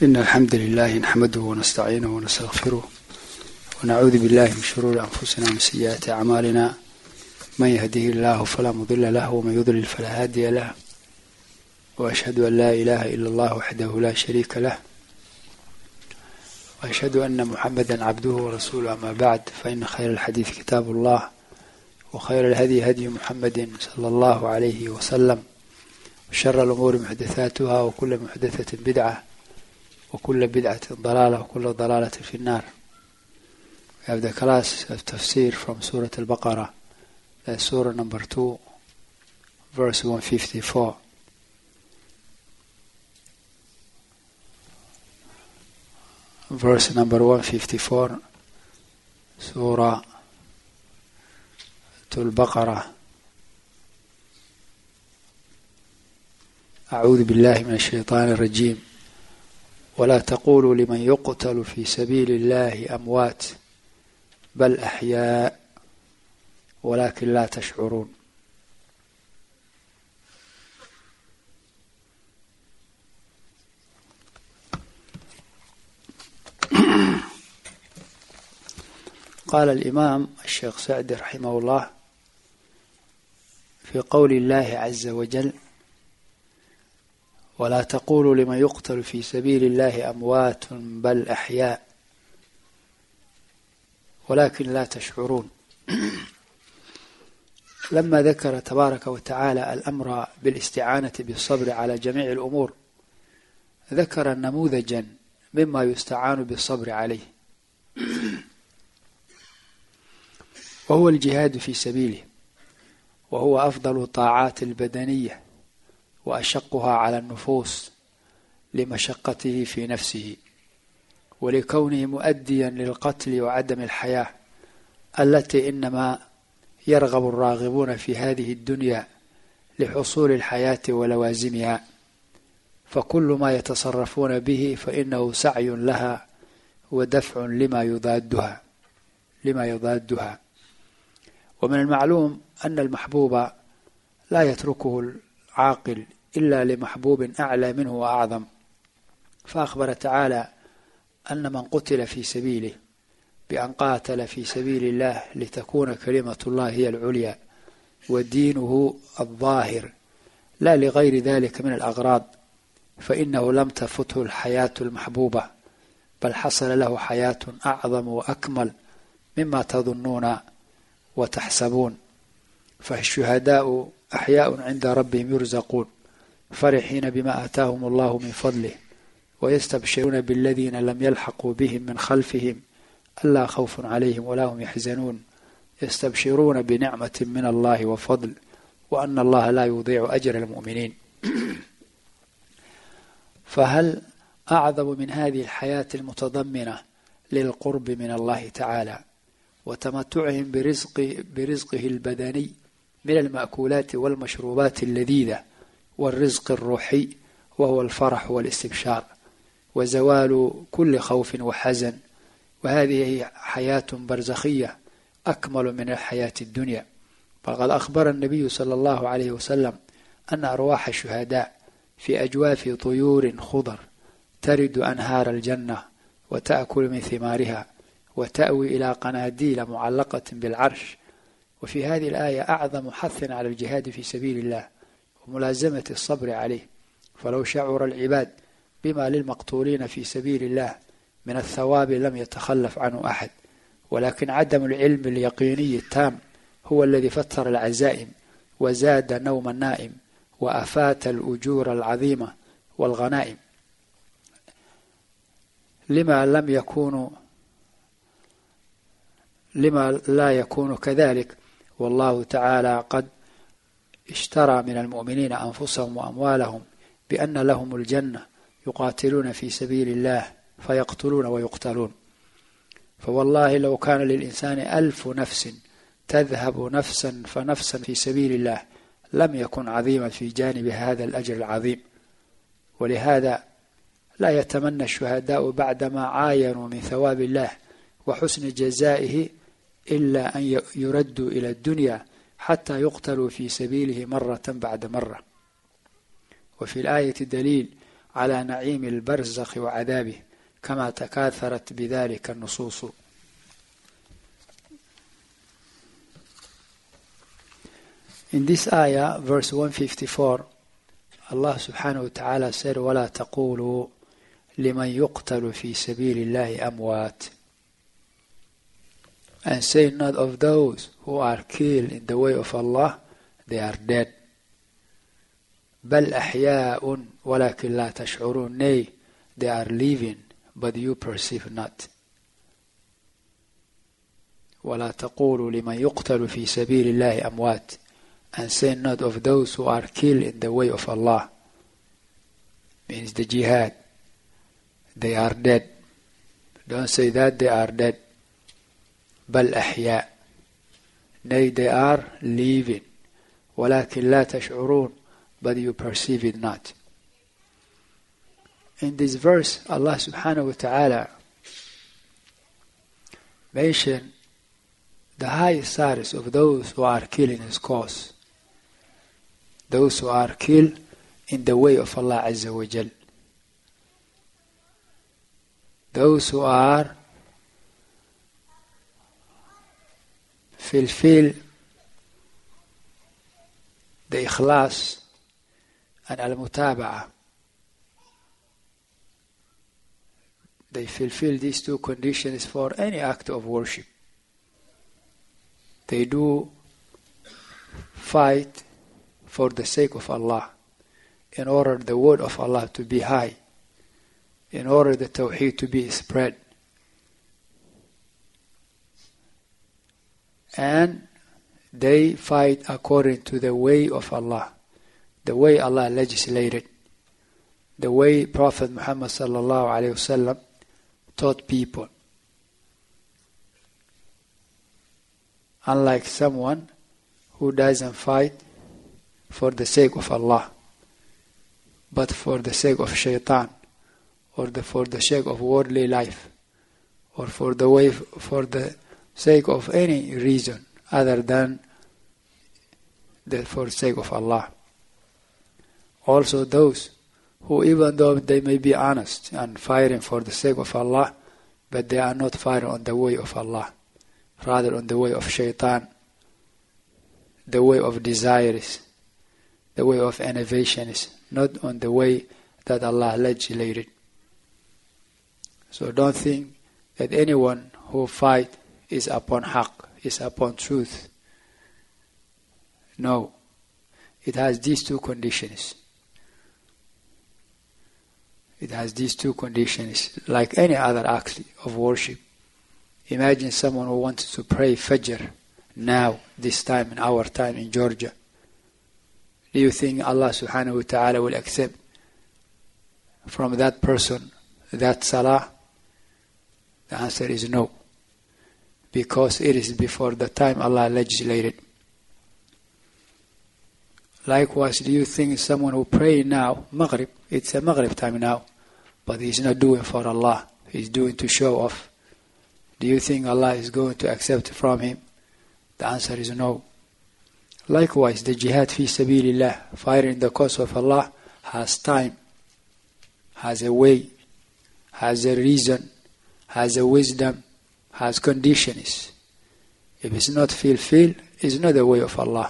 إن الحمد لله نحمده ونستعينه ونستغفره ونعوذ بالله من شرور أنفسنا ومن سيئات أعمالنا. من يهده الله فلا مضل له ومن يضلل فلا هادي له، وأشهد أن لا إله إلا الله وحده لا شريك له، وأشهد أن محمدا عبده ورسوله. أما بعد، فإن خير الحديث كتاب الله، وخير الهدي هدي محمد صلى الله عليه وسلم، وشر الأمور محدثاتها، وكل محدثة بدعة، وكل بدعة ضلالة، وكل ضلالة في النار. We have the class of tafsir from Surah Al-Baqarah, Surah number 2, verse 154. Verse number 154, Surah Al-Baqarah. أعوذ بالله من الشيطان الرجيم. ولا تقولوا لمن يقتل في سبيل الله أموات بل أحياء ولكن لا تشعرون. قال الإمام الشيخ سعد رحمه الله في قول الله عز وجل: ولا تقولوا لمن يقتل في سبيل الله أموات بل أحياء ولكن لا تشعرون. لما ذكر تبارك وتعالى الأمر بالاستعانة بالصبر على جميع الأمور، ذكر نموذجا مما يستعان بالصبر عليه، وهو الجهاد في سبيله، وهو أفضل الطاعات البدنية وأشقها على النفوس لمشقته في نفسه، ولكونه مؤديا للقتل وعدم الحياة التي إنما يرغب الراغبون في هذه الدنيا لحصول الحياة ولوازمها، فكل ما يتصرفون به فإنه سعي لها ودفع لما يضادها. ومن المعلوم أن المحبوب لا يتركه العاقل إلا لمحبوب أعلى منه وأعظم، فأخبر تعالى أن من قتل في سبيله بأن قاتل في سبيل الله لتكون كلمة الله هي العليا ودينه الظاهر لا لغير ذلك من الأغراض، فإنه لم تفته الحياة المحبوبة، بل حصل له حياة أعظم وأكمل مما تظنون وتحسبون. فالشهداء أحياء عند ربهم يرزقون، فرحين بما آتاهم الله من فضله، ويستبشرون بالذين لم يلحقوا بهم من خلفهم ألا خوف عليهم ولا هم يحزنون، يستبشرون بنعمة من الله وفضل، وأن الله لا يضيع أجر المؤمنين. فهل أعظم من هذه الحياة المتضمنة للقرب من الله تعالى وتمتعهم برزقه البدني من المأكولات والمشروبات اللذيذة، والرزق الروحي وهو الفرح والاستبشار وزوال كل خوف وحزن، وهذه حياة برزخية أكمل من الحياة الدنيا. فقد أخبر النبي صلى الله عليه وسلم أن أرواح الشهداء في أجواف طيور خضر ترد أنهار الجنة وتأكل من ثمارها وتأوي إلى قناديل معلقة بالعرش. وفي هذه الآية أعظم حث على الجهاد في سبيل الله وملازمة الصبر عليه، فلو شعر العباد بما للمقتولين في سبيل الله من الثواب لم يتخلف عنه أحد، ولكن عدم العلم اليقيني التام هو الذي فتر العزائم وزاد نوم النائم وأفات الأجور العظيمة والغنائم. لما لا يكون كذلك، والله تعالى قد اشترى من المؤمنين أنفسهم وأموالهم بأن لهم الجنة، يقاتلون في سبيل الله فيقتلون ويقتلون. فوالله لو كان للإنسان 1000 نفس تذهب نفسا فنفسا في سبيل الله لم يكن عظيما في جانب هذا الأجر العظيم. ولهذا لا يتمنى الشهداء بعدما عاينوا من ثواب الله وحسن جزائه إلا أن يردوا إلى الدنيا حتى يقتلوا في سبيله مرة بعد مرة. وفي الآية دليل على نعيم البرزخ وعذابه كما تكاثرت بذلك النصوص. In this ayah, verse 154, Allah subhanahu wa ta'ala said, وَلَا تَقُولُوا لِمَنْ يُقْتَلُ فِي سَبِيلِ اللَّهِ أَمْوَاتٍ. And say not of those who are killed in the way of Allah, they are dead. بَلْ أَحْيَاءٌ وَلَكِنْ لَا تَشْعُرُونَ. Nay, they are living, but you perceive not. وَلَا تَقُولُوا لِمَنْ يُقْتَلُ فِي سَبِيلِ اللَّهِ أَمْوَاتٍ. And say not of those who are killed in the way of Allah, means the jihad, they are dead. Don't say that they are dead. بل أحياء. Nay, they are living. ولكن لا تشعرون. But you perceive it not. In this verse, Allah subhanahu wa ta'ala mentioned the highest status of those who are killed in His cause. Those who are killed in the way of Allah Azza wa Jal. Those who are fulfill the ikhlas and al-mutaba'ah. They fulfill these two conditions for any act of worship. They do fight for the sake of Allah, in order the word of Allah to be high, in order the tawheed to be spread. And they fight according to the way of Allah, the way Allah legislated, the way Prophet Muhammad sallallahu alaihi wasallam taught people. Unlike someone who doesn't fight for the sake of Allah, but for the sake of shaitan, or for the sake of worldly life, or for the sake of any reason other than for the sake of Allah. Also those who, even though they may be honest and fighting for the sake of Allah, but they are not fighting on the way of Allah, rather on the way of shaitan, the way of desires, the way of innovations, not on the way that Allah legislated. So don't think that anyone who fight is upon haqq, is upon truth. No. It has these two conditions. It has these two conditions, like any other act of worship. Imagine someone who wants to pray Fajr now, this time, in our time in Georgia. Do you think Allah subhanahu wa ta'ala will accept from that person that salah? The answer is no. Because it is before the time Allah legislated. Likewise, do you think someone who pray now, Maghrib, it's a Maghrib time now, but he's not doing for Allah, he's doing to show off. Do you think Allah is going to accept from him? The answer is no. Likewise, the jihad fi sabilillah, fighting the cause of Allah, has time, has a way, has a reason, has a wisdom, has conditions. If it's not fulfilled, it's not the way of Allah.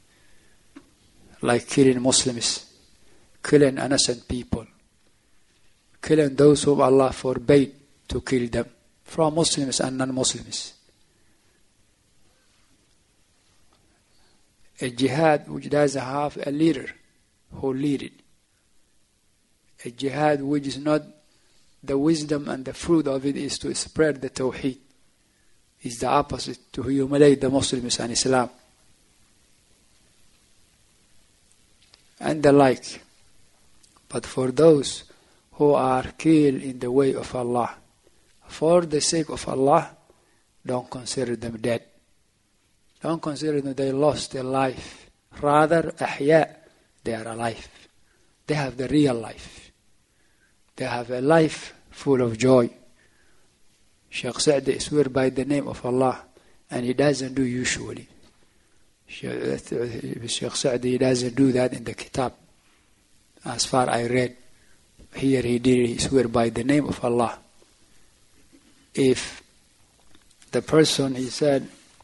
Like killing Muslims, killing innocent people, killing those whom Allah forbade to kill them, from Muslims and non-Muslims. A jihad which doesn't have a leader who lead it. A jihad which is not, the wisdom and the fruit of it is to spread the tawheed. Is the opposite, to humiliate the Muslims and Islam. And the like. But for those who are killed in the way of Allah, for the sake of Allah, don't consider them dead. Don't consider them they lost their life. Rather, ahya, they are alive. They have the real life. They have a life full of joy. Shaykh Sa'di swear by the name of Allah, and he doesn't do usually. Shaykh Sa'di doesn't do that in the kitab, as far I read. here he swear by the name of Allah. If the person, he said,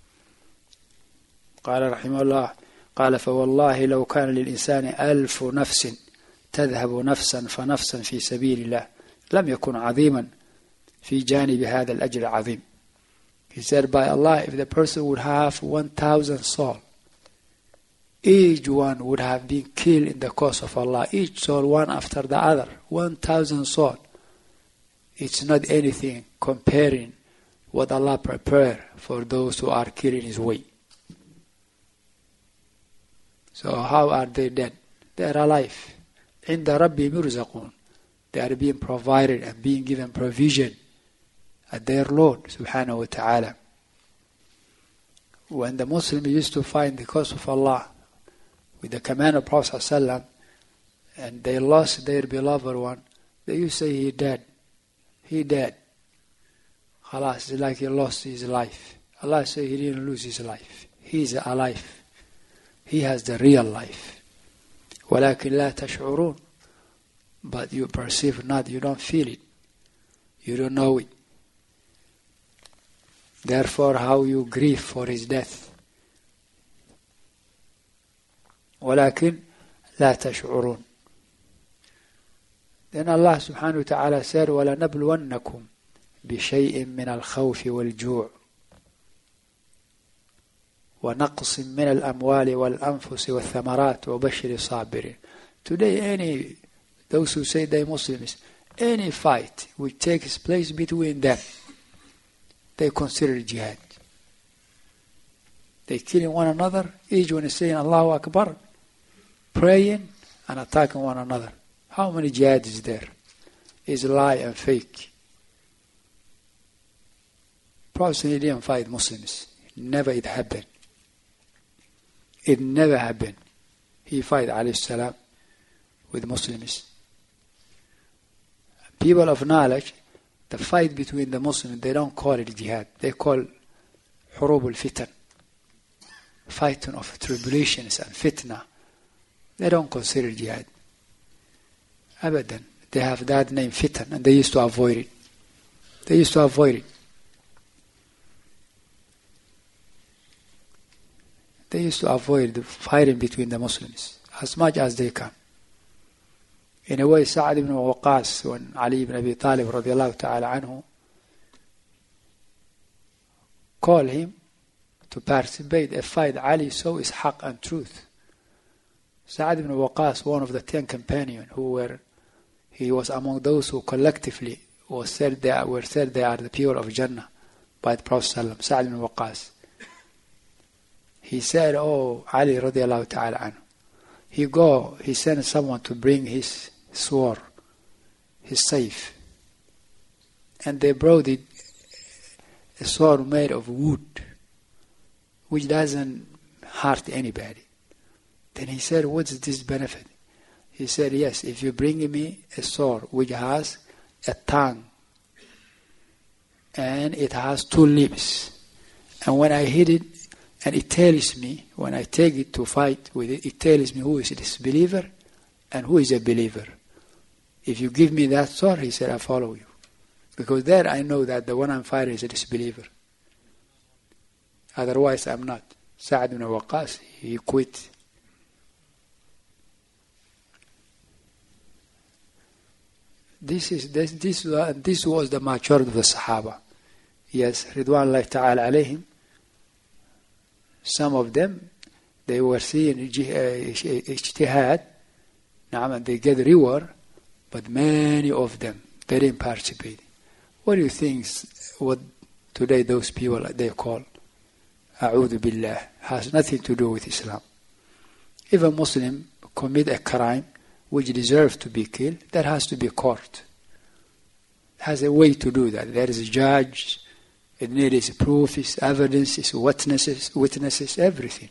قال رحمه الله قال فوالله لو كان للإنسان 1000 نفس تذهب نفسا فنفسا في سبيل الله لم يكن عظيما في جانب هذا الأجر العظيم. He said, by Allah, if the person would have 1,000 souls, each one would have been killed in the cause of Allah, each soul one after the other, 1,000 souls. It's not anything comparing what Allah prepared for those who are killed in His way. So how are they dead? They are alive. عند ربهم يرزقون. They are being provided and being given provision at their Lord subhanahu wa ta'ala. When the Muslims used to find the cause of Allah with the command of Prophet ﷺ, and they lost their beloved one, they used to say, he dead. He dead. Khalas, it's like he lost his life. Allah said he didn't lose his life. He is alive. He has the real life. وَلَكِنْ لَا تَشْعُرُونَ. But you perceive not, you don't feel it. You don't know it. Therefore, how you grieve for his death. وَلَكِنْ لَا تَشْعُرُونَ. Then Allah subhanahu wa ta'ala said, وَلَنَبْلُوَنَّكُمْ بِشَيْءٍ مِّنَ الْخَوْفِ وَالْجُوعِ ونقص من الأموال والأنفس والثمرات وبشر الصابرين. Today, those who say they Muslims, any fight which takes place between them, they consider jihad. They killing one another, each one is saying Allahu Akbar, praying and attacking one another. How many jihad is there? Is lie and fake. Prophet didn't fight Muslims. Never it happened. It never happened. He fight alayhi salam with Muslims. People of knowledge, the fight between the Muslims, they don't call it jihad. They call hurub al-fitan. Fighting of tribulations and fitna. They don't consider jihad. Abadan. They have that name fitan and they used to avoid it. They used to avoid it. They used to avoid the fighting between the Muslims as much as they can. In a way, Sa'ad ibn Waqqas, when Ali ibn Abi Talib radiallahu ta'ala anhu called him to participate in a fight, Ali saw his haqq and truth. Sa'ad ibn Waqqas, one of the 10 companions he was among those who collectively were said they are the people of Jannah by the Prophet ﷺ. Sa'ad ibn Waqqas. He said, oh, Ali radiallahu ta'ala anhu. He sent someone to bring his sword, his safe. And they brought it, a sword made of wood, which doesn't hurt anybody. Then he said, what's this benefit? He said, yes, if you bring me a sword which has a tongue, and it has 2 lips, and when I hit it, and it tells me, when I take it to fight with it, it tells me who is a disbeliever and who is a believer. If you give me that sword, he said, I follow you. Because there I know that the one I'm fighting is a disbeliever. Otherwise, I'm not. Sa'ad ibn Waqqas, he quit. This was the maturity of the Sahaba. Yes, Ridwanullahi ta'ala alayhim. Some of them, they were seeing ijtihad, and they get reward, but many of them, they didn't participate. What do you think, what today those people, they call A'udhu Billah, has nothing to do with Islam. If a Muslim commit a crime which deserves to be killed, that has to be court. It has a way to do that. There is a judge. It needs proof, its evidence, its witnesses, everything.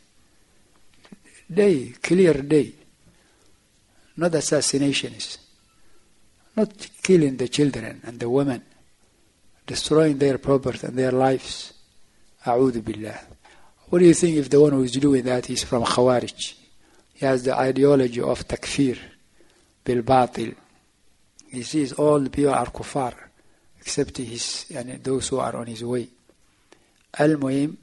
Clear day. Not assassinations. Not killing the children and the women. Destroying their property and their lives. A'udhu Billah. What do you think if the one who is doing that is from Khawarij? He has the ideology of takfir, bil batil. He sees all the people are kuffar, except those who are on his way. Al-Muhim,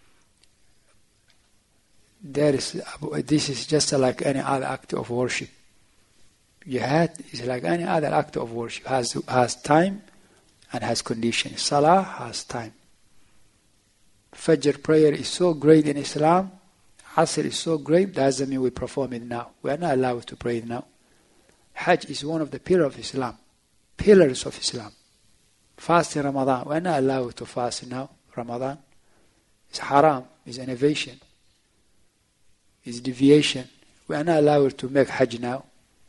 this is just like any other act of worship. Jihad is like any other act of worship. Has time and has conditions. Salah has time. Fajr prayer is so great in Islam. Asr is so great, doesn't mean we perform it now. We are not allowed to pray it now. Hajj is one of the pillars of Islam. Pillars of Islam. Fasting Ramadan, we are not allowed to fast now. Ramadan is haram, is innovation, is deviation. We are not allowed to make Hajj now.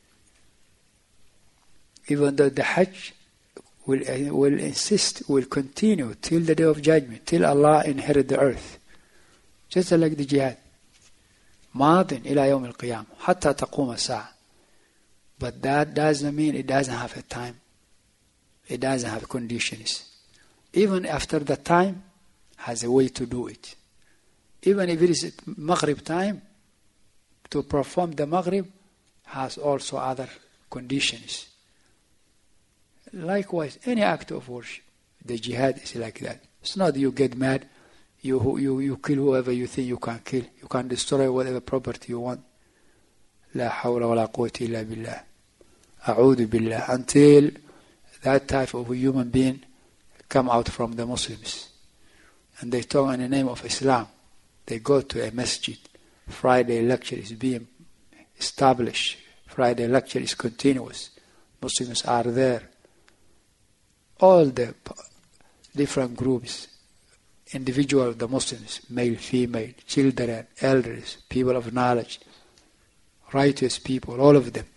Even though the Hajj will insist, will continue till the day of judgment, till Allah inherit the earth. Just like the jihad. ماضٍ إلى يوم القيامة حتى تقوم الساعة. But that doesn't mean it doesn't have a time. It doesn't have conditions. Even after the time, has a way to do it. Even if it is Maghrib time, to perform the Maghrib has also other conditions. Likewise, any act of worship, the jihad is like that. It's not you get mad, you kill whoever you think you can kill. You can destroy whatever property you want. لا حول ولا قوة إلا بالله. أعوذ بالله. Until that type of a human being come out from the Muslims. And they talk in the name of Islam. They go to a masjid. Friday lecture is being established. Friday lecture is continuous. Muslims are there. All the different groups, individual the Muslims, male, female, children, elders, people of knowledge, righteous people, all of them.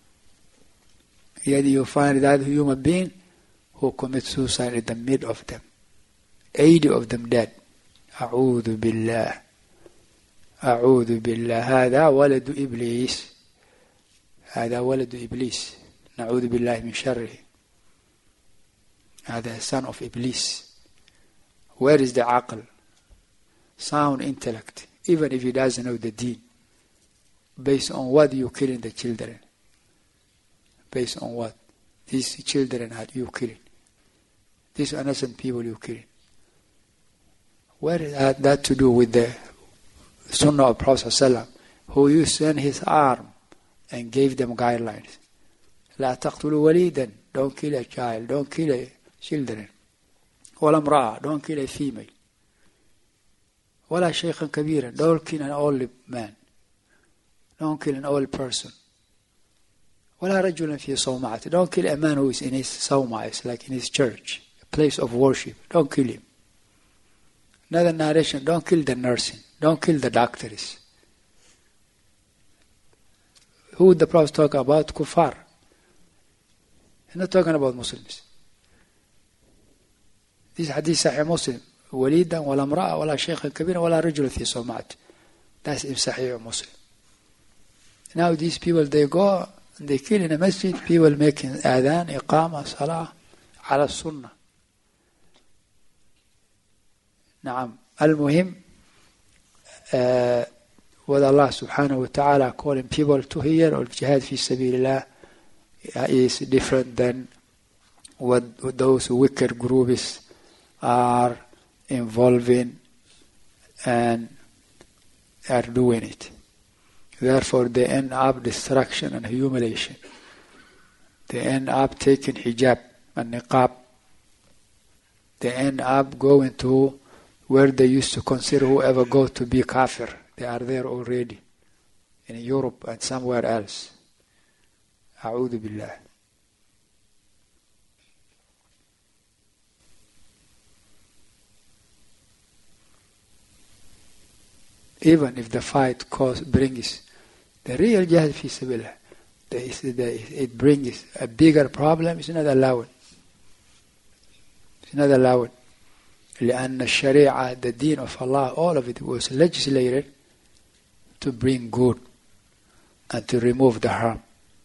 Yet you find that human being who commits suicide in the mid of them. 80 of them dead. أعوذ بالله. أعوذ بالله. هذا ولد إبليس. هذا ولد إبليس. نعوذ بالله من شره. هذا son of Iblis. Where is the aql? Sound intellect. Even if he doesn't know the deen. Based on what you killing the children? Based on what? These children are you killing. These innocent people you killing. What has that to do with the Sunnah of Prophet ﷺ, who used to send his arm and gave them guidelines? لا تقتلوا وليدا. Don't kill a child. Don't kill a children. ولا امرأة. Don't kill a female. ولا شيخا كبيرا. Don't kill an old man. Don't kill an old person. ولا رجلا في صومعة. Don't kill a man who is in his صومعة, it's like in his church, a place of worship. Don't kill him. Another narration, don't kill the nursing. Don't kill the doctors. Who would the Prophet talk about? Kuffar. He's not talking about Muslims. This hadith Sahih Muslim. وليدا ولا امرأة ولا شيخا كبيرا ولا رجل في صومعة. That's in Sahih Muslim. Now these people, they go, they kill in a masjid, people making adhan, iqama, salah, ala sunnah. نعم. المهم, what Allah subhanahu wa ta'ala calling people to hear or jihad fi sabilillah is different than what those wicked groups are involving and are doing it. Therefore, they end up destruction and humiliation. They end up taking hijab and niqab. They end up going to where they used to consider whoever go to be kafir. They are there already, in Europe and somewhere else. A'udhu billah. Even if the fight brings the real jihad fi sabilillah, it brings a bigger problem, it's not allowed. It's not allowed. لأن الشريعة, the deen of Allah, all of it was legislated to bring good and to remove the harm.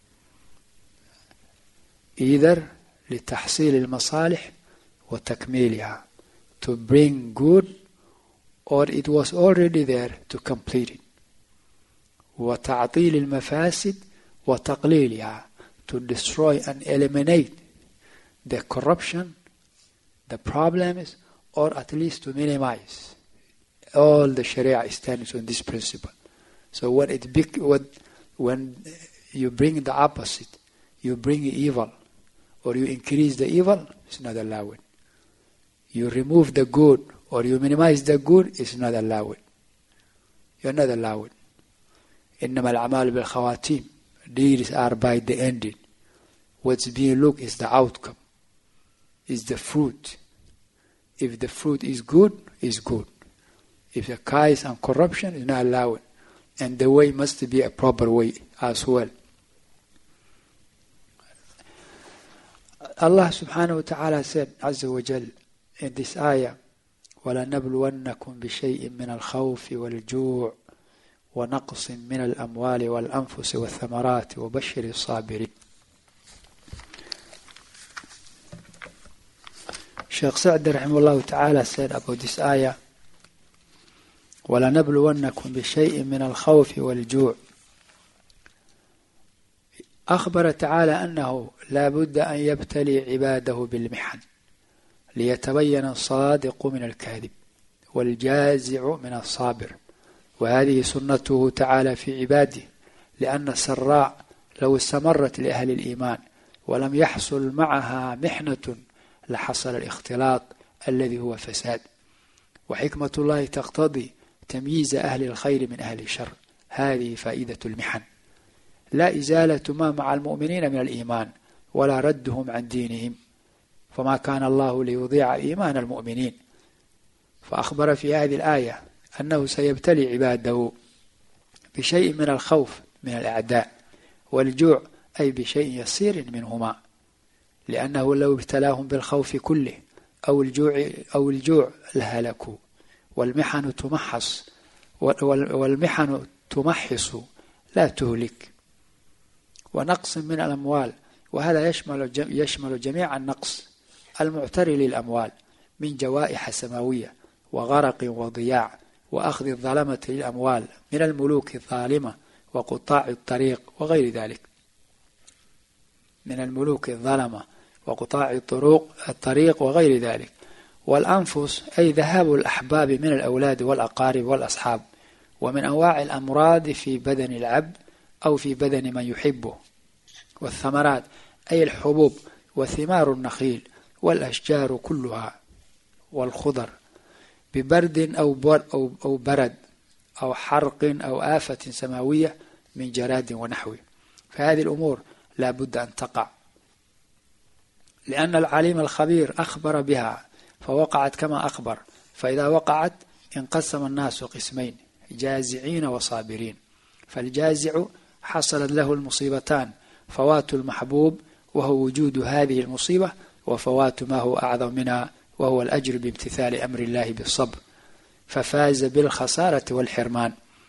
Either لتحصيل المصالح وتكميلها, to bring good, or it was already there to complete it. وتعطيل المفاسد وتقليلها, to destroy and eliminate the corruption, the problems, or at least to minimize. All the Sharia stands on this principle. So when you bring the opposite, you bring evil, or you increase the evil, it's not allowed. You remove the good, or you minimize the good, it's not allowed. You're not allowed. إنما الأعمال بالخواتيم. Deeds are by the ending. What's being looked is the outcome, is the fruit. If the fruit is good, it's good. If the car is on corruption, it's not allowed. And the way must be a proper way as well. Allah subhanahu wa ta'ala said, Azza wa Jal, in this ayah, وَلَنَبْلُوَنَّكُمْ بِشَيْءٍ مِّنَ الْخَوْفِ وَالْجُوعِ ونقص من الأموال والأنفس والثمرات وبشر الصابرين. Sheikh Sa'di rahimahullah ta'ala said about this ayah, وَلَنَبْلُوَنَّكُمْ بِشَيْءٍ مِّنَ الْخَوْفِ وَالْجُوعِ. أخبر تعالى أنه لا بد أن يبتلي عباده بالمحن ليتبين الصادق من الكاذب والجازع من الصابر، وهذه سنته تعالى في عباده، لأن السراء لو استمرت لأهل الإيمان ولم يحصل معها محنة لحصل الاختلاط الذي هو فساد. وحكمة الله تقتضي تمييز أهل الخير من أهل الشر. هذه فائدة المحن، لا إزالة ما مع المؤمنين من الإيمان ولا ردهم عن دينهم، فما كان الله ليضيع إيمان المؤمنين. فأخبر في هذه الآية أنه سيبتلي عباده بشيء من الخوف من الأعداء، والجوع أي بشيء يسير منهما، لأنه لو ابتلاهم بالخوف كله أو الجوع لهلكوا. والمحن تمحص لا تهلك. ونقص من الأموال، وهذا يشمل جميع النقص المعتري للأموال من جوائح سماوية وغرق وضياع وأخذ الظلمة للأموال من الملوك الظالمة وقطاع الطريق وغير ذلك. من الملوك الظلمة وقطاع الطريق وغير ذلك. والأنفس أي ذهاب الأحباب من الأولاد والأقارب والأصحاب، ومن أنواع الأمراض في بدن العبد أو في بدن من يحبه. والثمرات أي الحبوب وثمار النخيل والأشجار كلها والخضر، ببرد أو برد أو حرق أو آفة سماوية من جراد ونحوه. فهذه الأمور لا بد أن تقع، لأن العليم الخبير أخبر بها فوقعت كما أخبر. فإذا وقعت انقسم الناس قسمين، جازعين وصابرين. فالجازع حصلت له المصيبتان، فوات المحبوب وهو وجود هذه المصيبة، وفوات ما هو أعظم منها وهو الأجر بامتثال أمر الله بالصبر، ففاز بالخسارة والحرمان.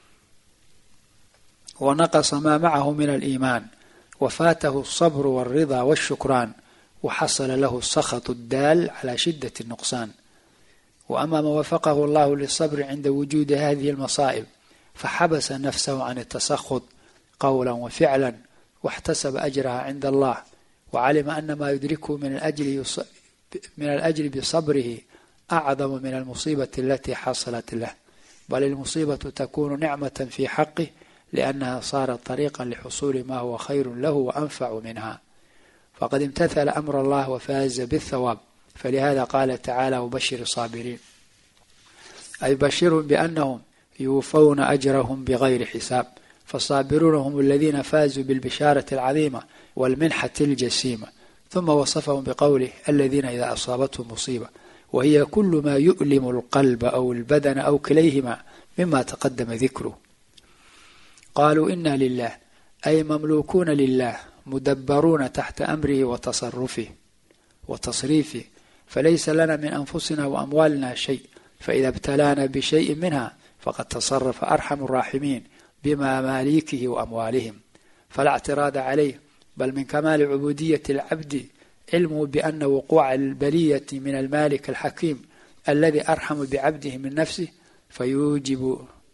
ونقص ما معه من الإيمان، وفاته الصبر والرضا والشكران، وحصل له السخط الدال على شدة النقصان. وأما ما وفقه الله للصبر عند وجود هذه المصائب، فحبس نفسه عن التسخط قولا وفعلا، واحتسب أجرها عند الله، وعلم أن ما يدركه من الأجر بصبره أعظم من المصيبة التي حصلت له، بل المصيبة تكون نعمة في حقه، لأنها صارت طريقا لحصول ما هو خير له وأنفع منها. فقد امتثل أمر الله وفاز بالثواب. فلهذا قال تعالى: وبشر الصابرين، أي بشرهم بأنهم يوفون أجرهم بغير حساب. فالصابرون هم الذين فازوا بالبشارة العظيمة والمنحة الجسيمة. ثم وصفهم بقوله: الذين إذا أصابتهم مصيبة، وهي كل ما يؤلم القلب أو البدن أو كليهما مما تقدم ذكره، قالوا إنا لله، أي مملوكون لله، مدبرون تحت أمره وتصريفه، فليس لنا من أنفسنا وأموالنا شيء، فإذا ابتلانا بشيء منها فقد تصرف أرحم الراحمين بمماليكه وأموالهم، فلا اعتراض عليه. بل من كمال عبودية العبد علمه بأن وقوع البلية من المالك الحكيم الذي أرحم بعبده من نفسه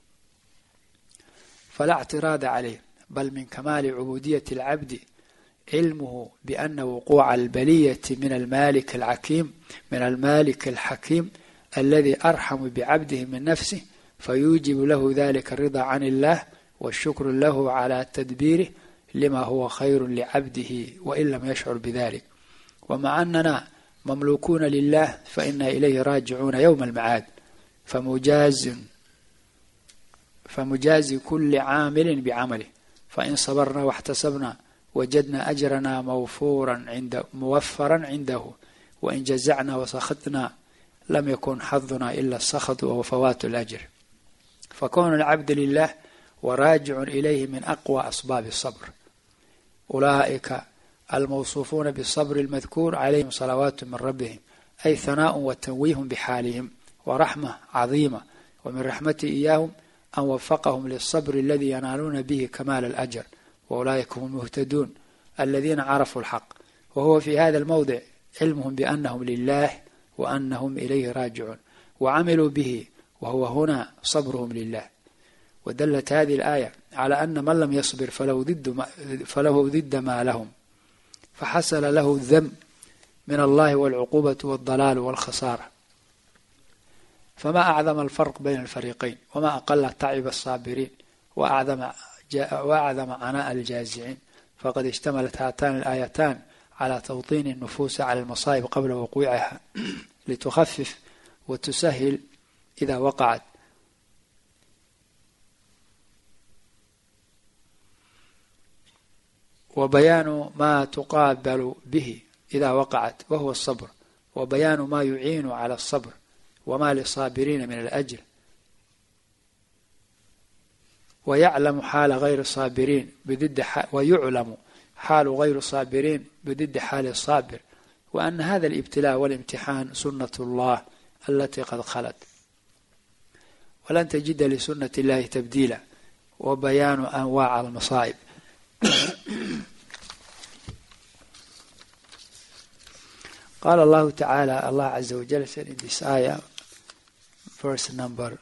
فلا اعتراض عليه. بل من كمال عبودية العبد علمه بأن وقوع البلية من المالك الحكيم الذي أرحم بعبده من نفسه، فيوجب له ذلك الرضا عن الله والشكر له على تدبيره لما هو خير لعبده وإن لم يشعر بذلك. ومع أننا مملوكون لله فإنا إليه راجعون يوم المعاد، فمجاز كل عامل بعمله، فإن صبرنا واحتسبنا وجدنا أجرنا موفرا عنده، وإن جزعنا وسخطنا لم يكن حظنا إلا السخط وهو فوات الأجر. فكون العبد لله وراجع إليه من أقوى أسباب الصبر. أولئك الموصوفون بالصبر المذكور عليهم صلوات من ربهم، أي ثناء وتنويه بحالهم ورحمة عظيمة، ومن رحمته إياهم أن وفقهم للصبر الذي ينالون به كمال الأجر، وأولئك هم المهتدون الذين عرفوا الحق. وهو في هذا الموضع علمهم بأنهم لله وأنهم إليه راجعون وعملوا به، وهو هنا صبرهم لله. ودلت هذه الآية على أن من لم يصبر فله ضد ما لهم، فحصل له الذم من الله والعقوبة والضلال والخسارة. فما أعظم الفرق بين الفريقين، وما أقل تعب الصابرين وأعظم عناء الجازعين. فقد اشتملت هاتان الآيتان على توطين النفوس على المصائب قبل وقوعها لتخفف وتسهل إذا وقعت، وبيان ما تقابل به إذا وقعت وهو الصبر، وبيان ما يعين على الصبر وما للصابرين من الأجر، ويعلم حال غير الصابرين ويعلم حال غير الصابرين بضد حال الصابر، وأن هذا الابتلاء والامتحان سنة الله التي قد خلت، ولن تجد لسنة الله تبديلا، وبيان أنواع المصائب. قال الله تعالى, Allah Azza wa Jalla said in this ayah, verse number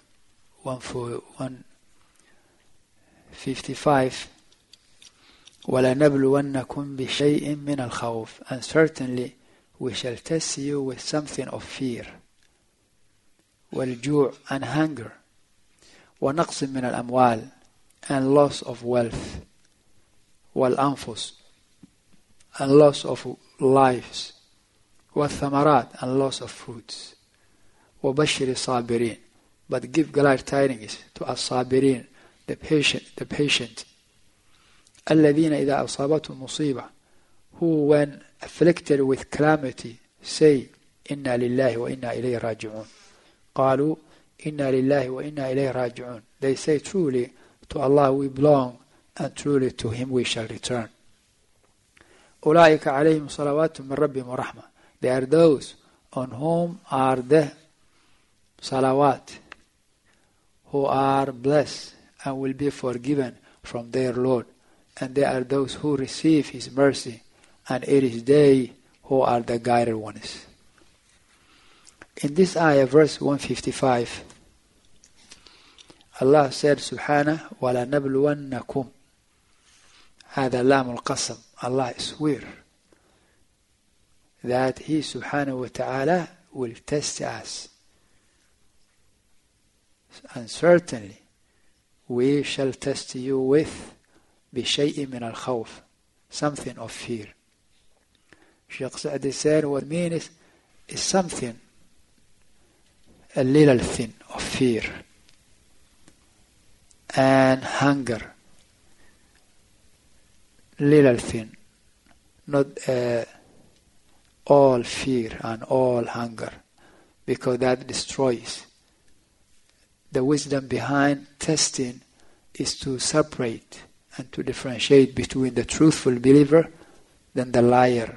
155, وَلَنَبْلُوَنَّكُمْ بِشَيْءٍ مِّنَ الْخَوْفِ, and certainly we shall test you with something of fear, وَالْجُوعِ, and hunger, وَنَقْصٍ مِّنَ الْأَمْوَالِ, and loss of wealth, وَالْأَنفُسِ, and loss of lives, وَالثَّمَرَاتِ, and loss of fruits, وَبَشِّرِ الصَّابِرِينَ, but give glad tidings to الصابرين, the patient, الذين إذا أصابتهم مصيبة, who when afflicted with calamity say إنا لله وإنا إليه راجعون. قالوا إنا لله وإنا إليه راجعون, they say truly to Allah we belong and truly to Him we shall return. أولئك عليهم صلوات من ربهم ورحمة, they are those on whom are the salawat, who are blessed and will be forgiven from their Lord, and they are those who receive His mercy, and it is they who are the guided ones. In this ayah, verse 155, Allah said subhanahu وَلَنَبْلُوَنَّكُمْ, هذا لام القسم, Allah swear that He subhanahu wa ta'ala will test us, and certainly we shall test you with بشيء من الخوف, something of fear. Sheikh Sa'di said what means is something, a little thing of fear and hunger, little thing, not all fear and all hunger, because that destroys. The wisdom behind testing is to separate and to differentiate between the truthful believer than the liar.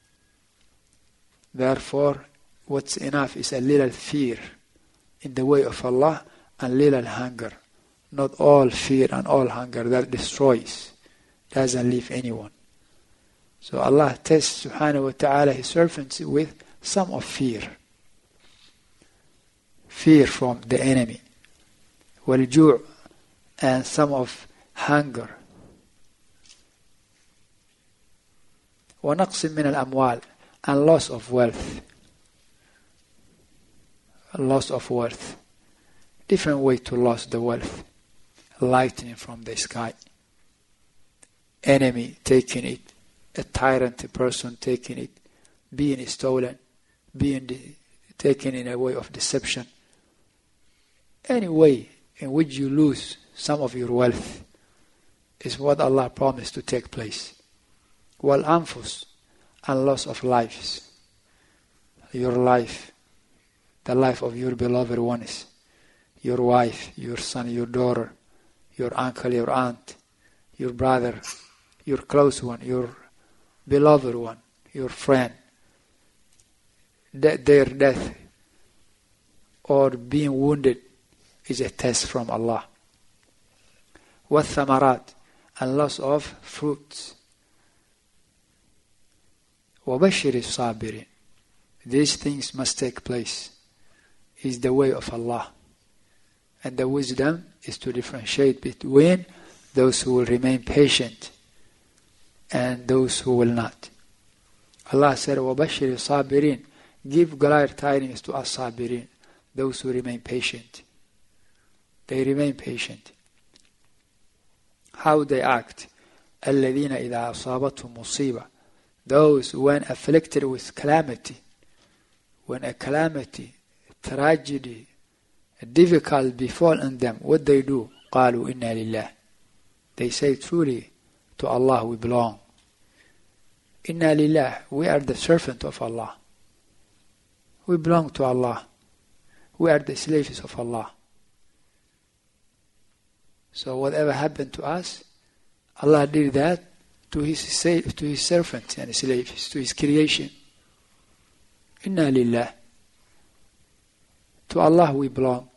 Therefore, what's enough is a little fear in the way of Allah and little hunger. Not all fear and all hunger, that destroys, doesn't leave anyone. So Allah tests subhanahu wa ta'ala His servants with some of fear. Fear from the enemy. وَالْجُوعِ, and some of hunger. ونقص من الأموال, and loss of wealth. Loss of wealth. Different way to lose the wealth. Lightning from the sky. Enemy taking it. A tyrant person taking it. Being stolen. Being taken in a way of deception. Any way in which you lose some of your wealth is what Allah promised to take place. Wal-anfus, and loss of lives. Your life, the life of your beloved ones, your wife, your son, your daughter, your uncle, your aunt, your brother, your close one, your beloved one, your friend. Their death or being wounded is a test from Allah. وَالثَّمَرَاتِ, and loss of fruits. وَبَشِّرِ الصَّابِرِينَ, these things must take place. Is the way of Allah. And the wisdom is to differentiate between those who will remain patient and those who will not. Allah said, وَبَشِّرِ الصَّابِرِينَ, give glad tidings to as-sabirin, those who remain patient. They remain patient. How they act. الَّذِينَ إِذَا أَصَابَتْهُمْ مُصِيبَةٌ, those when afflicted with calamity, when a calamity, tragedy, a difficult befall on them, what they do? قَالُوا إِنَّا لِلَّهِ, they say truly to Allah we belong. Inna lillah, we are the servant of Allah. We belong to Allah. We are the slaves of Allah. So whatever happened to us, Allah did that to His servants and slaves, to His creation. Inna lillah. To Allah we belong.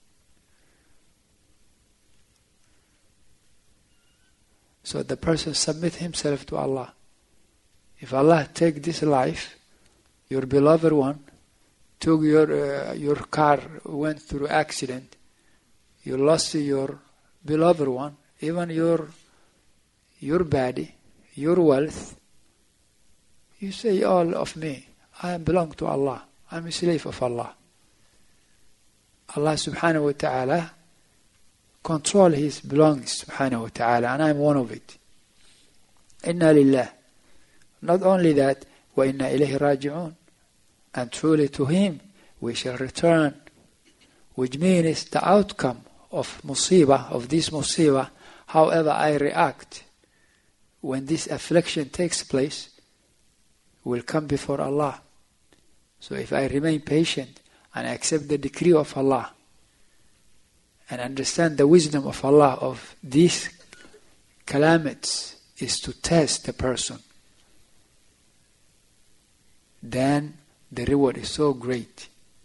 So the person submit himself to Allah. If Allah take this life, your beloved one, took your car, went through accident, you lost your beloved one, even your body, your wealth, you say, all of me, I belong to Allah. I'm a slave of Allah. Allah subhanahu wa ta'ala control His belongings subhanahu wa ta'ala, and I'm one of it. Inna lillah. Not only that, wa inna ilayhi raji'un, and truly to Him we shall return, which means the outcome of musibah, of this musibah, however I react when this affliction takes place, will come before Allah. So if I remain patient and accept the decree of Allah and understand the wisdom of Allah of these calamities is to test the person, then the reward is so great.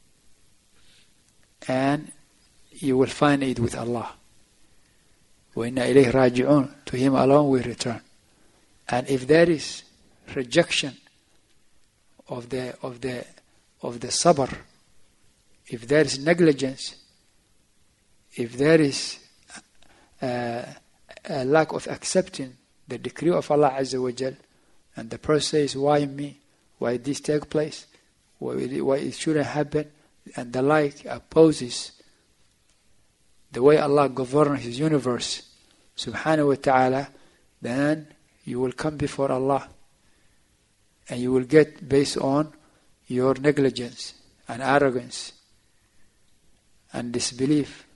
And you will find it with Allah. وَإِنَّا إِلَيْهِ رَاجِعُونَ, to Him alone we return. And if there is rejection of the sabr, if there is negligence, if there is a lack of accepting the decree of Allah Azza wa Jal, and the person says, why me? Why this take place? Why it shouldn't happen? And the like opposes the way Allah governs His universe, subhanahu wa ta'ala, then you will come before Allah and you will get based on your negligence and arrogance and disbelief.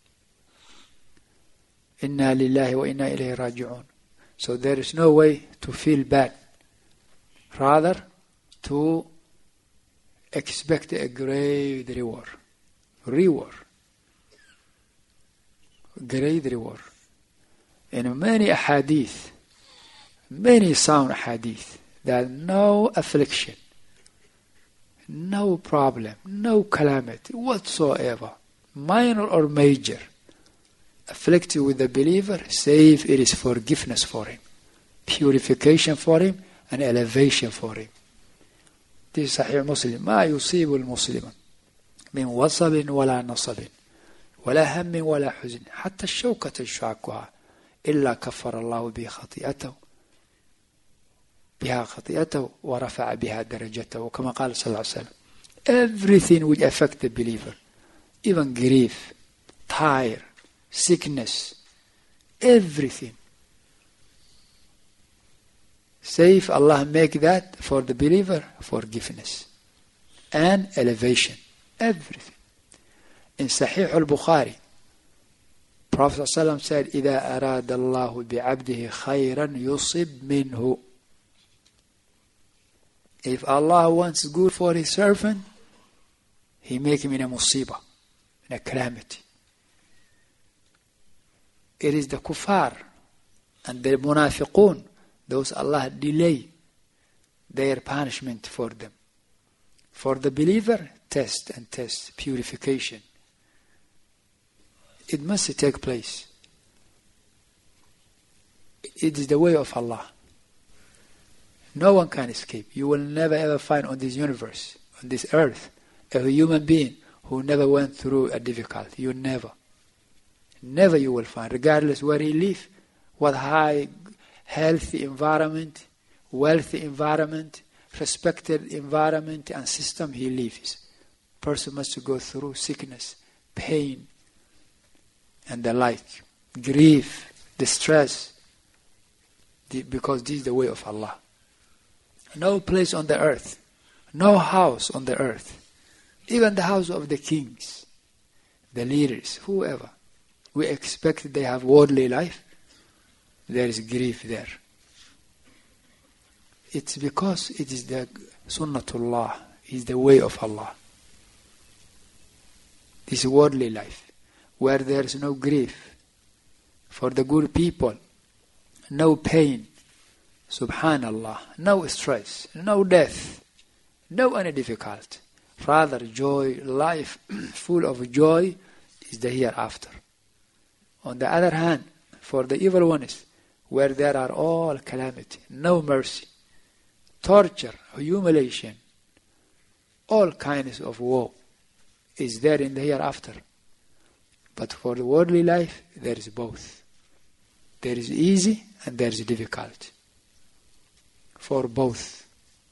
Inna lillahi wa inna ilayhi raji'un. So there is no way to feel bad. Rather, to expect a great reward. Great reward. In many ahadith, many sound ahadith, that no affliction, no problem, no calamity whatsoever, minor or major, afflicted with the believer, save it is forgiveness for him, purification for him, and elevation for him. This is Sahih Muslim. ما يصيب المسلم من وصب ولا نصب ولا هم ولا حزن حتى الشوكة يشاكها إلا كفر الله به خطيئته بها خطيئته ورفع بها درجته كما قال صلى الله عليه وسلم. Everything will affect the believer, even grief, tire, sickness, everything. Say if Allah make that for the believer, forgiveness and elevation, everything. In Sahih al-Bukhari, Prophet ﷺ said, إِذَا أَرَادَ اللَّهُ بِعَبْدِهِ خَيْرًا يُصِبْ مِنْهُ. If Allah wants good for His servant, He make him in a musibah, in a calamity. It is the kuffar and the munafiqun, those Allah delay their punishment for them. For the believer, test and test, purification. It must take place. It is the way of Allah. No one can escape. You will never ever find on this universe, on this earth, a human being who never went through a difficulty. You never. Never you will find, regardless where he lives, what high, healthy environment, wealthy environment, respected environment and system he lives. Person must go through sickness, pain, and the like, grief, distress, because this is the way of Allah. No place on the earth, no house on the earth, even the house of the kings, the leaders, whoever, we expect they have worldly life, there is grief there. It's because it is the sunnatullah, is the way of Allah. This worldly life, where there is no grief for the good people, no pain, subhanallah, no stress, no death, no any difficulty. Rather joy, life full of joy is the hereafter. On the other hand, for the evil ones, where there are all calamity, no mercy, torture, humiliation, all kinds of woe is there in the hereafter. But for the worldly life, there is both. There is easy and there is difficult. For both.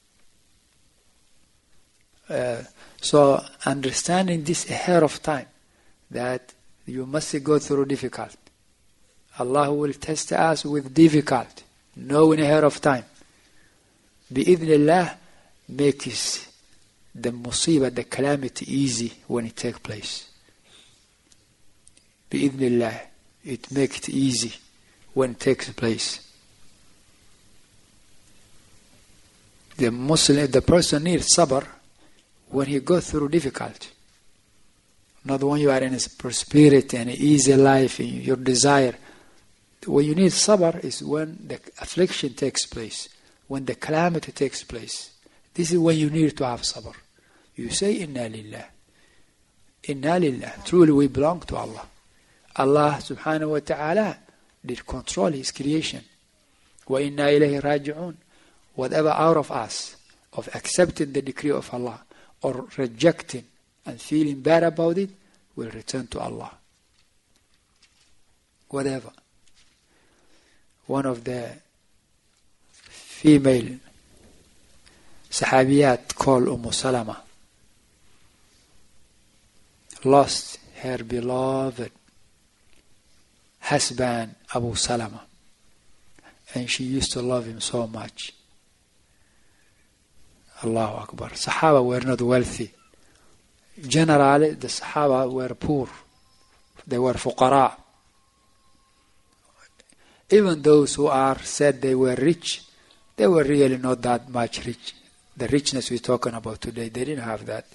So understanding this ahead of time, that you must go through difficult. Allah will test us with difficult, knowing ahead of time. Bi-idhnillah makes the musibah, the calamity easy when it takes place. Bi-idhnillah, it makes it easy when it takes place. The Muslim, the person needs sabr when he goes through difficulty. Not when you are in a prosperity and easy life, in your desire. When you need sabr is when the affliction takes place, when the calamity takes place. This is when you need to have sabr. You say, Inna lillah. Inna lillah. Truly we belong to Allah. Allah subhanahu wa ta'ala did control His creation. Wa inna ilayhi raji'un. Whatever out of us, of accepting the decree of Allah, or rejecting and feeling bad about it, will return to Allah. Whatever. One of the female sahabiyat called Salama lost her beloved husband Abu Salama, and she used to love him so much. Allahu Akbar. Sahaba were not wealthy. Generally, the Sahaba were poor. They were fuqara. Even those who are said they were rich, they were really not that much rich. The richness we're talking about today, they didn't have that.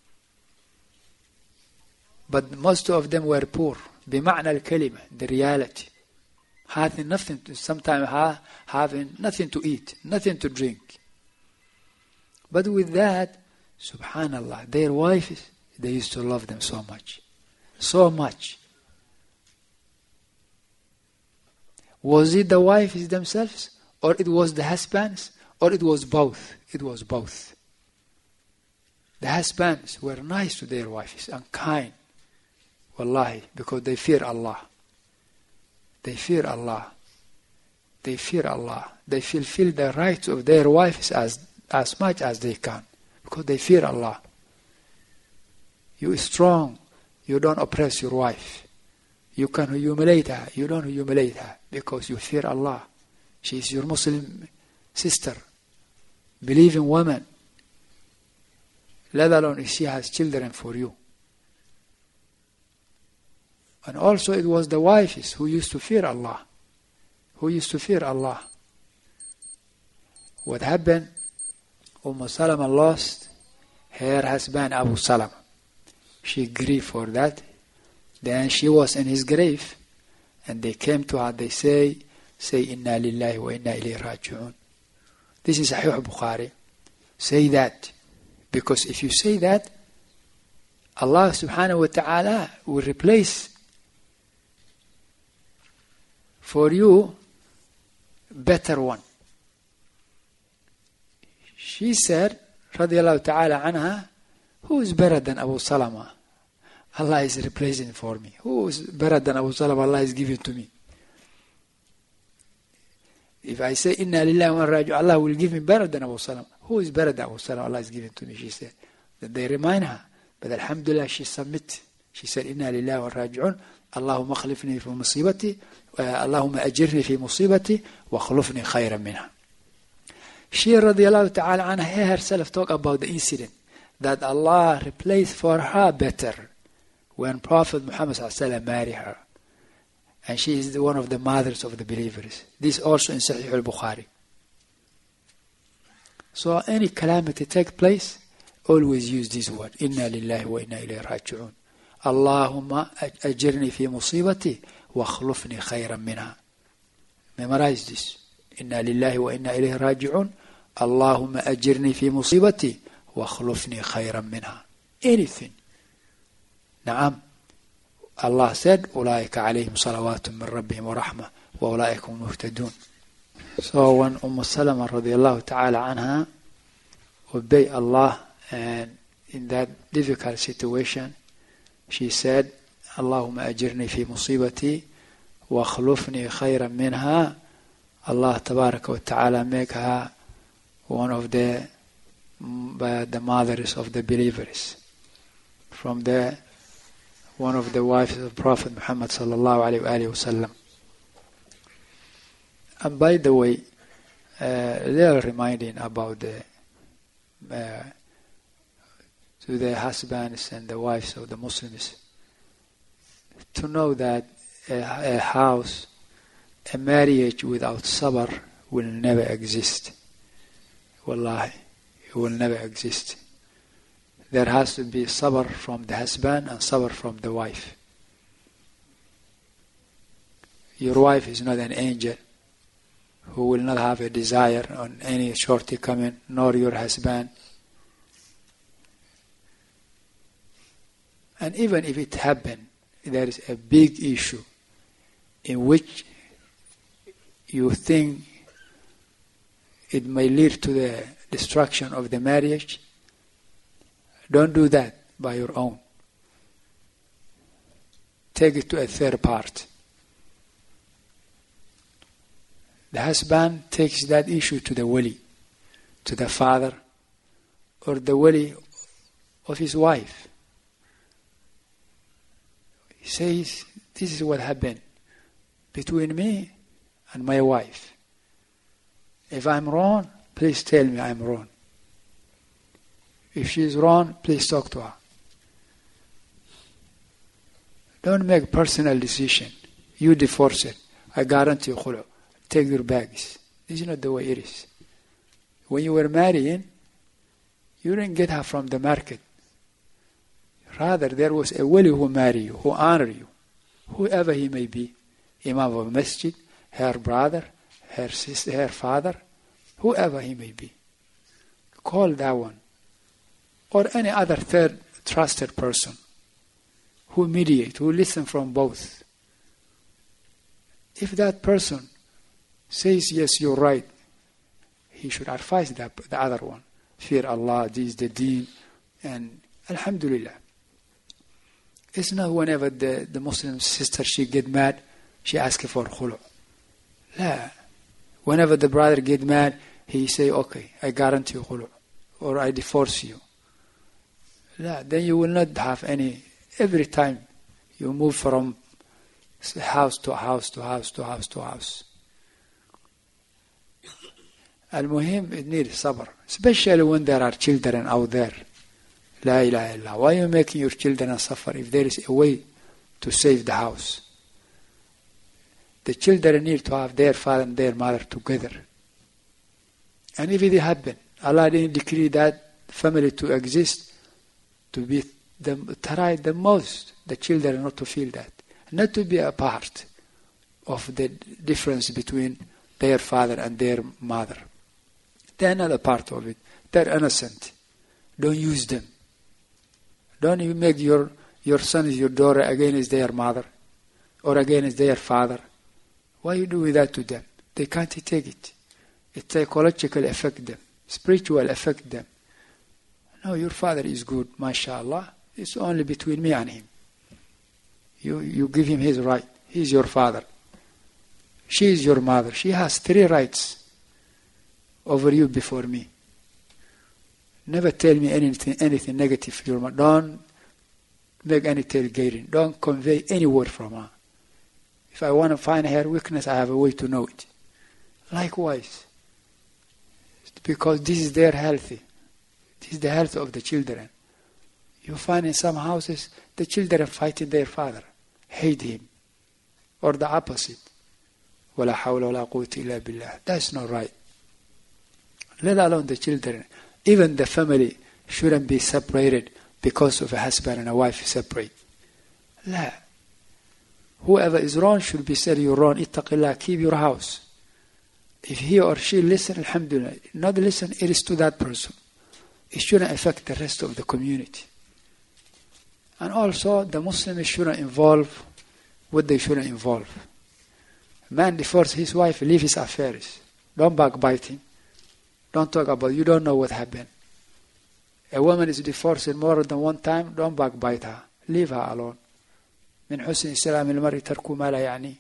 But most of them were poor. بمعنى الكلمة, the reality. Having nothing to, sometimes having nothing to eat, nothing to drink. But with that, subhanallah, their wives, they used to love them so much. So much. Was it the wives themselves? Or it was the husbands? Or it was both? It was both. The husbands were nice to their wives and kind. Wallahi, because they fear Allah. They fear Allah. they fear Allah. They fulfill the rights of their wives as much as they can, because they fear Allah. You are strong. You don't oppress your wife. You can humiliate her. You don't humiliate her because you fear Allah. She is your Muslim sister, believing woman, let alone if she has children for you. And also it was the wives who used to fear Allah. What happened? Salama lost her husband Abu Salama. She grieved for that. Then she was in his grave, and they came to her. They say Inna lillahi wa inna ilayhi raji'un. This is Sahih Bukhari. Say that, because if you say that, Allah subhanahu wa ta'ala will replace for you better one. She said, radiyallahu ta'ala anha, who is better than Abu Salama? Allah is replacing for me. Who is better than Abu Salama? Allah is giving to me. If I say Inna lillahi wa inna ilaihi raji'un, Allah will give me better than Abu Salama. Who is better than Abu Salama? Allah is giving to me, she said. That they remind her. But alhamdulillah, she submit. She said, Inna lillahi wa inna raji'un. Allahumma khlifni fi musibati. Allahumma ajirni fi musibati. Wa khlufni khayran minha. She radiyallahu ta'ala anha herself talk about the incident that Allah replaced for her better when Prophet Muhammad ﷺ married her. And she is one of the mothers of the believers. This also in Sahih al-Bukhari. So any calamity take place, always use this word. Inna lillahi wa inna ilayhi raji'un. Allahumma ajirni fi musibati wa khlufni khayran minha. Memorize this. Inna lillahi wa inna ilayhi raji'un. Allahumma ajirni fi musibati wa khlufni khayran minha. Anything. Naam. Allah said, أولئك عليهم صلوات من ربهم ورحمة وأولئك هم مهتدون. So when Salama radiallahu ta'ala anha obeyed Allah, and in that difficult situation, she said, Allahumma ajirni fi musibati wa khlufni khayran minha. Allah tabaraka wa ta'ala make her one of the mothers of the believers. From the one of the wives of Prophet Muhammad sallallahu alayhi wa sallam. And by the way, they are reminding about to the husbands and the wives of the Muslims to know that a house, a marriage without sabr will never exist. Wallahi, it will never exist. There has to be sabr from the husband and sabr from the wife. Your wife is not an angel who will not have a desire on any shortcoming, nor your husband. And even if it happened, there is a big issue in which you think it may lead to the destruction of the marriage. Don't do that by your own. Take it to a third part. The husband takes that issue to the wali, to the father, or the wali of his wife. He says, this is what happened between me and my wife. If I'm wrong, please tell me I'm wrong. If she is wrong, please talk to her. Don't make personal decision. You divorce it. I guarantee you, khulu. Take your bags. This is not the way it is. When you were marrying, you didn't get her from the market. Rather, there was a wali who married you, who honored you, whoever he may be. Imam of a masjid, her brother, her sister, her father, whoever he may be. Call that one. Or any other third trusted person who mediate, who listen from both. If that person says, yes, you're right, he should advise the other one. Fear Allah, this is the deen, and alhamdulillah. It's not whenever the Muslim sister, she get mad, she asks for khulu. La. Whenever the brother get mad, he say, okay, I guarantee you khulu, or I divorce you. Then you will not have any. Every time you move from house to house to house to house to house. Al-Muhim, it needs sabr, especially when there are children out there. La ilaha illallah. Why are you making your children suffer if there is a way to save the house? The children need to have their father and their mother together. And if it happen, Allah didn't decree that family to exist, to be try the most the children not to feel that, not to be a part of the difference between their father and their mother. They're not a part of it. They're innocent. Don't use them. Don't you make your son or your daughter against their mother or against their father. Why you do that to them? They can't take it. It psychological affect them, spiritual affect them. No, your father is good, mashallah. It's only between me and him. You give him his right. He's your father. She is your mother. She has 3 rights over you before me. Never tell me anything negative to your mother. Don't make any tailgating. Don't convey any word from her. If I want to find her weakness, I have a way to know it. Likewise. Because this is their healthy. This is the health of the children. You find in some houses, the children fighting their father, hate him. Or the opposite. وَلَا حَوْلَ وَلَا قُوَّةَ إِلَّا بِاللَّهِ. That's not right. Let alone the children. Even the family shouldn't be separated because of a husband and a wife separate. La. Whoever is wrong should be said, you're wrong. Ittaqillah, keep your house. If he or she listen, alhamdulillah. Not listen, it is to that person. It shouldn't affect the rest of the community. And also, the Muslims shouldn't involve what they shouldn't involve. A man divorces his wife, leave his affairs. Don't backbite him. Don't talk about, you don't know what happened. A woman is divorced more than one time, don't backbite her. Leave her alone. من حسن سلام المرء ترك ما لا يعني.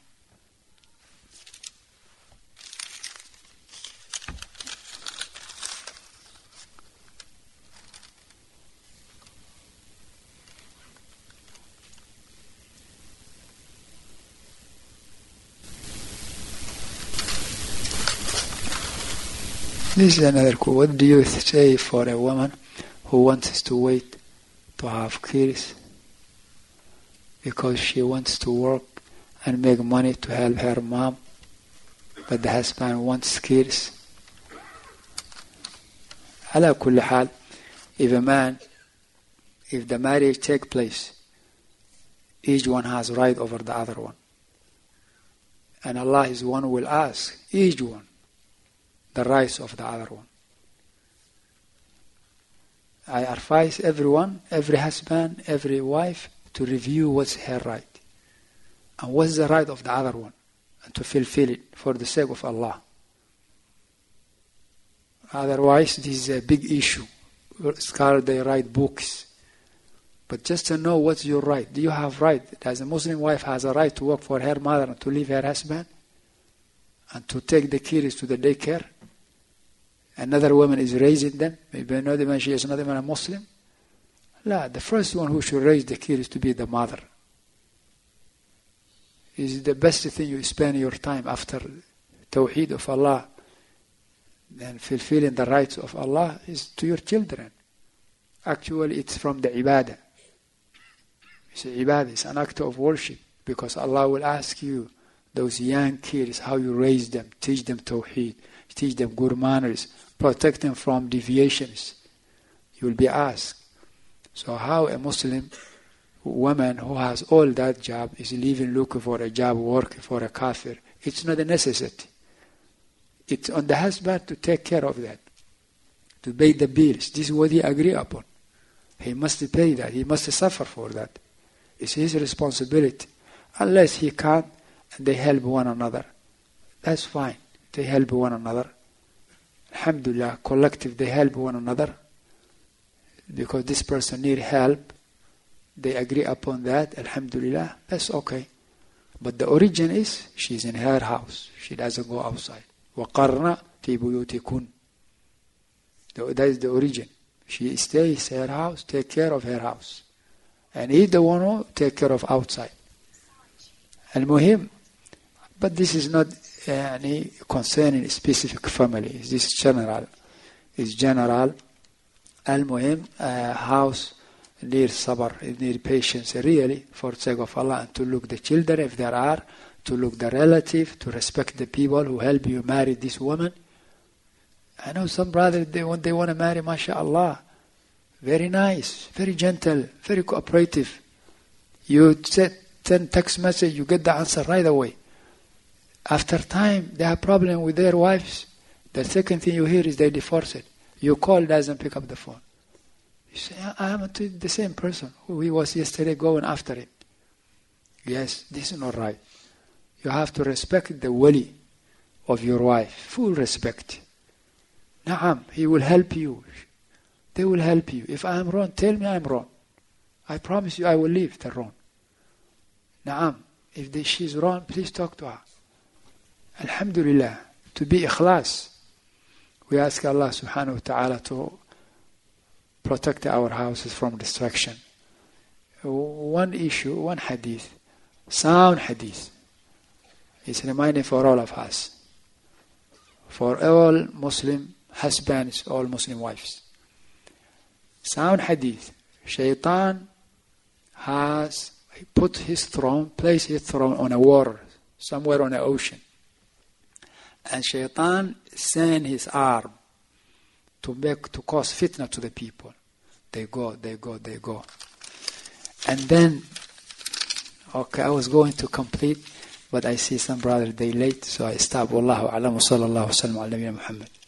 This is another quote. What do you say for a woman who wants to wait to have kids because she wants to work and make money to help her mom, but the husband wants kids? على كل حال, if the marriage take place, each one has right over the other one. And Allah is one who will ask each one the rights of the other one. I advise everyone, every husband, every wife, to review what's her right and what's the right of the other one, and to fulfill it for the sake of Allah. Otherwise, this is a big issue. Scholars, they write books. But just to know what's your right. Do you have right? Does a Muslim wife has a right to work for her mother and to leave her husband? And to take the kids to the daycare? Another woman is raising them. Maybe not even she is not even a Muslim. La, the first one who should raise the kids to be the mother. Is the best thing you spend your time after Tawheed of Allah and fulfilling the rights of Allah is to your children. Actually, it's from the ibadah. It's ibadah. It's an act of worship because Allah will ask you, those young kids, how you raise them, teach them Tawheed, teach them good manners, protect them from deviations. You will be asked. So how a Muslim woman who has all that job is leaving looking for a job, working for a kafir? It's not a necessity. It's on the husband to take care of that, to pay the bills. This is what he agreed upon. He must pay that. He must suffer for that. It's his responsibility. Unless he can't, and they help one another. That's fine. They help one another. Alhamdulillah, collective, they help one another. Because this person need help. They agree upon that. Alhamdulillah, that's okay. But the origin is, she's in her house. She doesn't go outside. وَقَرْنَ فِي بُيُوتِكُنْ. That is the origin. She stays in her house, take care of her house. And he the one who take care of outside. المهم, but this is not concerning a specific family. This is general. It's general. المهم, house needs sabr, it needs patience, really, for the sake of Allah, and to look the children if there are, to look the relative, to respect the people who help you marry this woman. I know some brothers, when they want to marry, mashallah, very nice, very gentle, very cooperative. You send text message, you get the answer right away. After time, they have problem with their wives. The second thing you hear is they divorce it. You call, doesn't pick up the phone. You say, I am the same person who he was yesterday going after him. Yes, this is not right. You have to respect the wali of your wife. Full respect. Naam, he will help you. They will help you. If I am wrong, tell me I am wrong. I promise you I will leave the wrong. Naam, if she is wrong, please talk to her. Alhamdulillah, to be ikhlas. We ask Allah subhanahu wa ta'ala to protect our houses from destruction. One issue, one hadith, sound hadith, is reminding for all of us, for all Muslim husbands, all Muslim wives. Sound hadith, Shaitan has placed his throne on a water, somewhere on the ocean. And Shaitan sent his arm to cause fitna to the people. They go. And then, I was going to complete, but I see some brothers, they late, so I stop. Wallahu a'lam wa sallallahu wa sallam ala nabiyyina Muhammad.